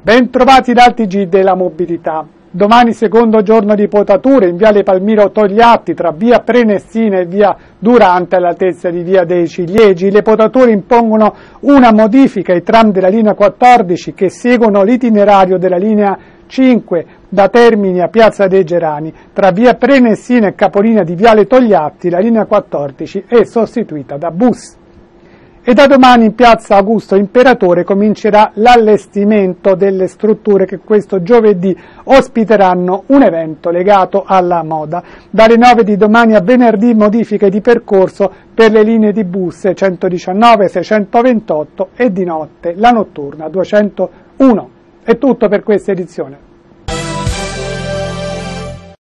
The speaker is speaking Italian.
Bentrovati dal TG della mobilità. Domani secondo giorno di potature in viale Palmiro Togliatti tra via Prenestina e via Durante all'altezza di via dei Ciliegi. Le potature impongono una modifica ai tram della linea 14 che seguono l'itinerario della linea 5 da Termini a Piazza dei Gerani. Tra via Prenestina e capolinea di viale Togliatti la linea 14 è sostituita da bus. E da domani in piazza Augusto Imperatore comincerà l'allestimento delle strutture che questo giovedì ospiteranno un evento legato alla moda. Dalle 9 di domani a venerdì modifiche di percorso per le linee di bus 119, 628 e di notte la notturna 201. È tutto per questa edizione.